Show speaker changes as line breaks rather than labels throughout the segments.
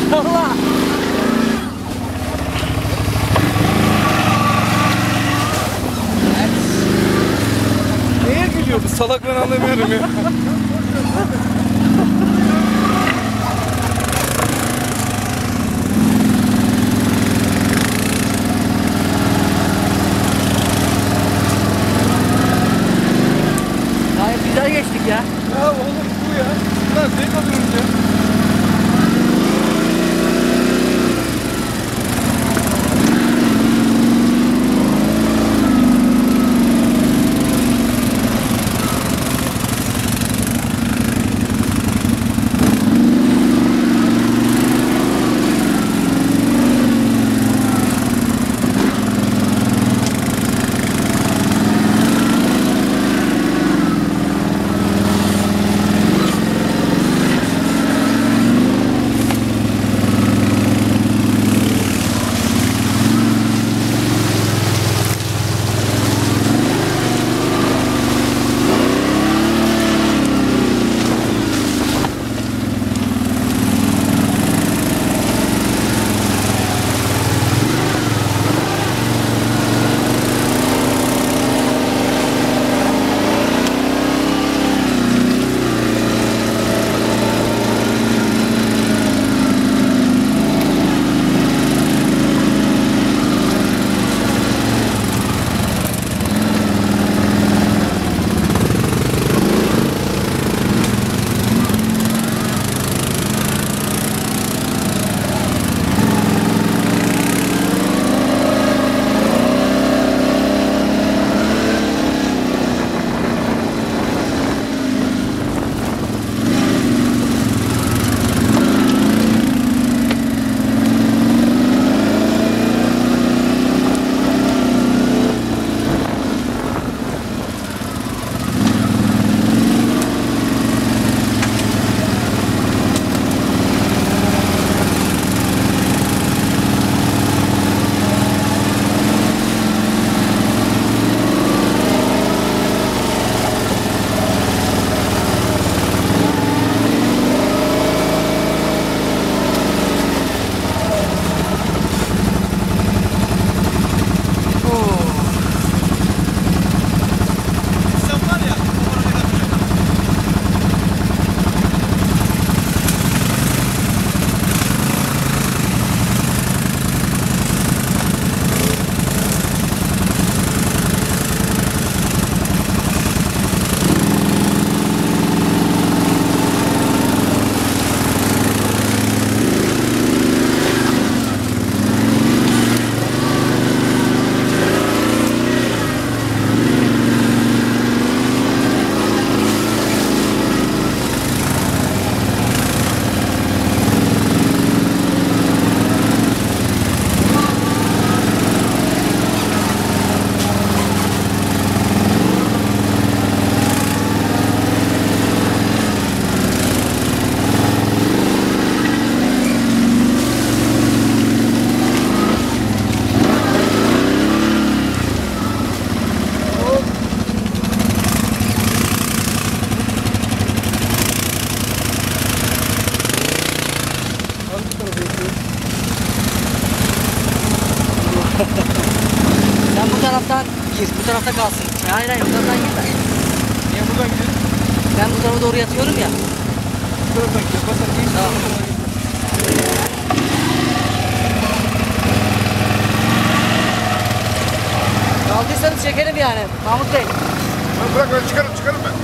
Allah.
Neye gülüyor bu salak, ben anlamıyorum ya.
Gayet güzel geçtik ya.
Ya oğlum bu ya. Lan zevk alıyoruz ya.
Sen bu taraftan gir, bu tarafta kalsın. Hayır hayır, bu taraftan girme.
Niye buradan gidiyorsun?
Ben bu tarafa doğru yatıyorum ya.
Bu taraftan gidiyorsun. Basar değil.
Tamam. Kaldıysanız çekelim yani Mahmut Bey.
Lan bırak öyle çıkarım ben.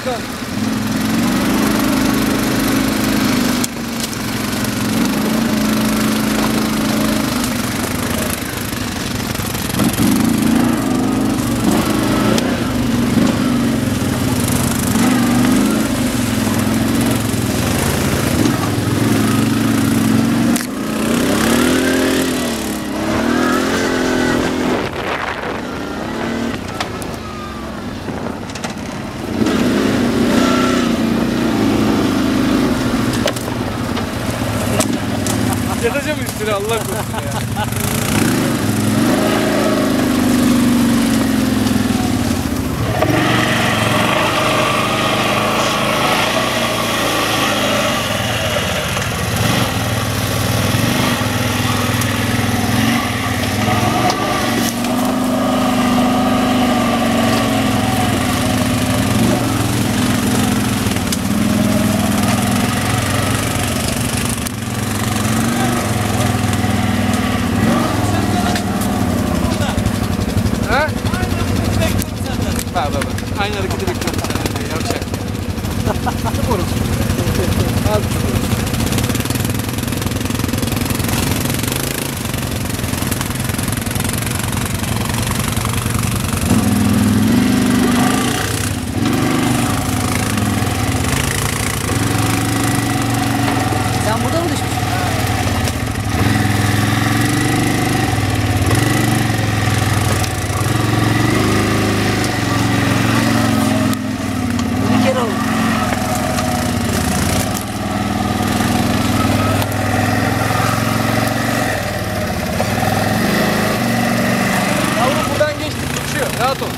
bakalım. Yatacağım üstüne Allah korusun ya. Ha? Bak. Aynı hareketi bekliyorum. Yavşak. Çok orası. Abi çok orası.
Sen burada mı düşmüşsün? Bir kere oldu.
Yavrum buradan geçtik uçuyor. Rahat ol.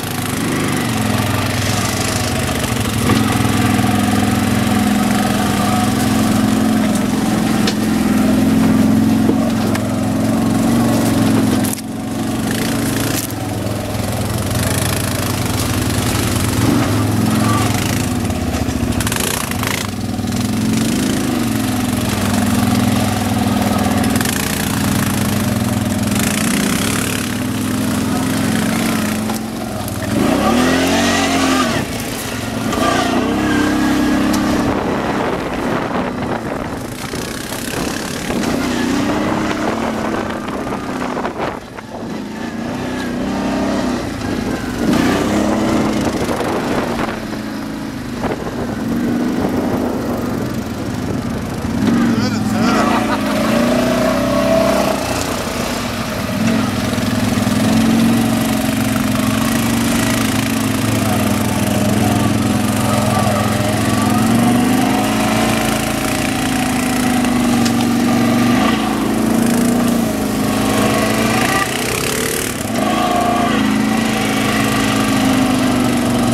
Severim severim.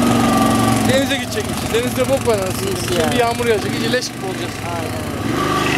Denize gidecekmişiz. Denizde bok var anasını.
Pis
Şimdi
ya.
yağmur yağacak. İyice leş gibi olacağız.
Aynen öyle.